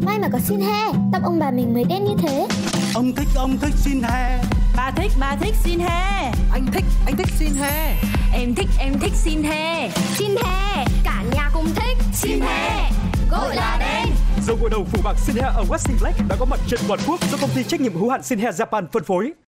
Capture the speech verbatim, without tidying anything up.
may mà có xin he, tóc ông bà mình mới đen như thế. Ông thích, ông thích xin he. Bà thích, bà thích xin he. Anh thích, anh thích xin he. Em thích, em thích xin he. Xin he, cả nhà cùng thích. Xin he, gọi là đen. Dầu gội đầu phủ bạc xin he ở Westin Black đã có mặt trên toàn quốc do công ty trách nhiệm hữu hạn xin he Japan phân phối.